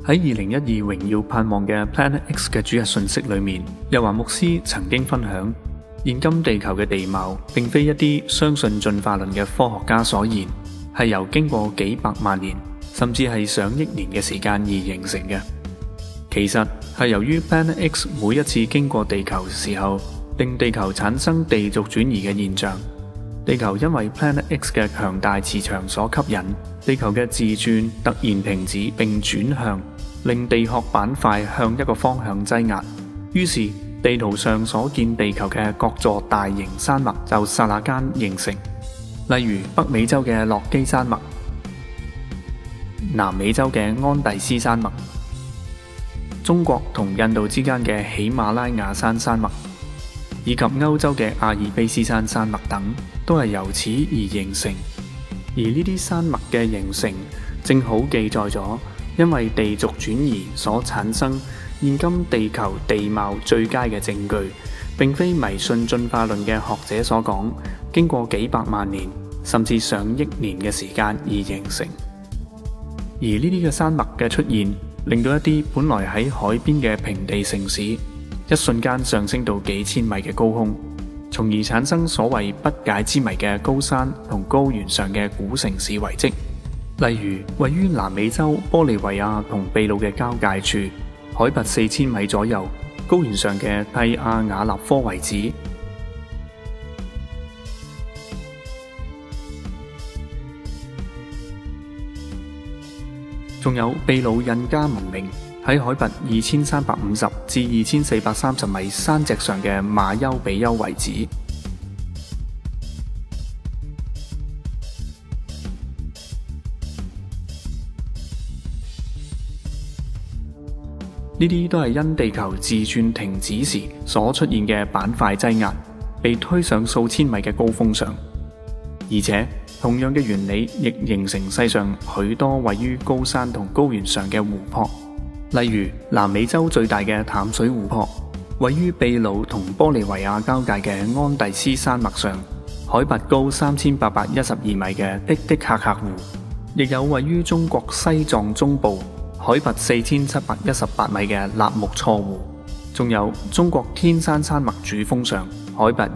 喺2012榮耀盼望嘅 Planet X 嘅主日訊息裏面，日華牧師曾經分享，現今地球嘅地貌並非一啲相信進化論嘅科學家所言，係由經過幾百萬年甚至係上億年嘅時間而形成嘅。其實係由於 Planet X 每一次經過地球嘅時候，令地球產生地軸轉移嘅現象。地球因為 Planet X 嘅強大磁場所吸引，地球嘅自轉突然停止並轉向，令地殼板塊向一個方向擠壓，於是地圖上所見地球嘅各座大型山脈就剎那間形成，例如北美洲嘅洛基山脈、南美洲嘅安第斯山脈、中國同印度之間嘅喜馬拉雅山脈，以及歐洲嘅阿爾卑斯山脈等，都係由此而形成。而呢啲山脈嘅形成，正好記載咗因為地軸轉移所產生現今地球地貌最佳嘅證據，並非迷信進化論嘅學者所講，經過幾百萬年甚至上億年嘅時間而形成。而呢啲嘅山脈嘅出現，令到一啲本來喺海邊嘅平地城市，一瞬間上升到幾千米嘅高空，從而產生所謂不解之謎嘅高山同高原上嘅古城市遺跡。例如位於南美洲玻利維亞同秘魯嘅交界處，海拔4000米左右，高原上嘅蒂亞瓦納科遺址，仲有秘魯印加文明喺海拔2350至2430米山脊上嘅馬丘比丘遺址。呢啲都係因地球自轉停止時所出現嘅板塊擠壓，被推上數千米嘅高峰上。而且同樣嘅原理亦形成世上許多位於高山同高原上嘅湖泊，例如南美洲最大嘅淡水湖泊，位於秘魯同玻利維亞交界嘅安第斯山脈上，海拔高3812米嘅的的喀喀湖，亦有位於中國西藏中部海拔4718米嘅納木錯湖，仲有中國天山山脈主峰上海拔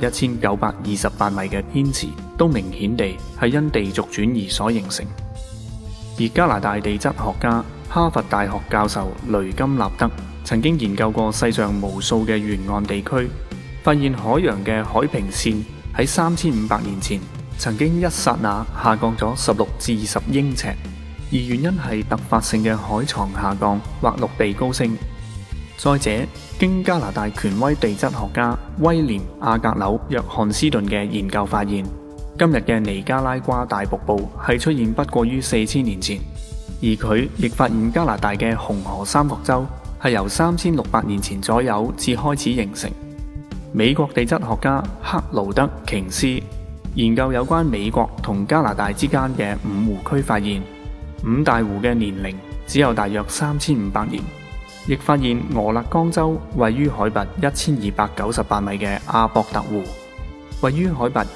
1928米嘅天池，都明顯地係因地軸轉移所形成。而加拿大地質學家、哈佛大學教授雷金納德曾經研究過世上無數嘅沿岸地區，發現海洋嘅海平線喺3500年前曾經一剎那下降咗16至20英尺，而原因係突發性嘅海床下降或陸地高升。再者，經加拿大權威地質學家威廉·阿格紐·約翰斯頓嘅研究發現，今日嘅尼加拉瓜大瀑布係出現不過於4000年前，而佢亦發現加拿大嘅紅河三角洲係由3600年前左右至開始形成。美國地質學家克勞德·瓊斯研究有關美國同加拿大之間嘅五湖區，發現五大湖嘅年齡只有大約3500年，亦發現俄勒岡州位於海拔1298米嘅阿博特湖，位於海拔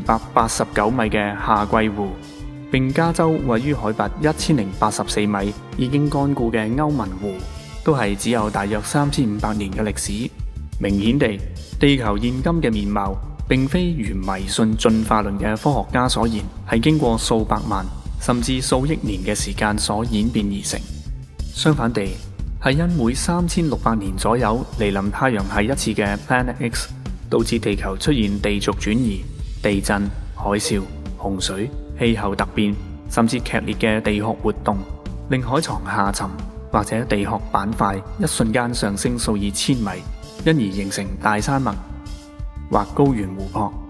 1289米嘅夏季湖，並加州位於海拔1084米已經乾固嘅歐文湖，都係只有大約3500年嘅歷史。明顯地，地球現今嘅面貌並非如迷信進化論嘅科學家所言，係經過數百萬甚至數億年嘅時間所演變而成。相反地，係因每3600年左右嚟臨太陽系一次嘅 Planet X， 導致地球出現地軸轉移、地震、海嘯、洪水、氣候突變，甚至劇烈嘅地殼活動，令海床下沉或者地殼板塊一瞬間上升數以千米，因而形成大山脈或高原湖泊。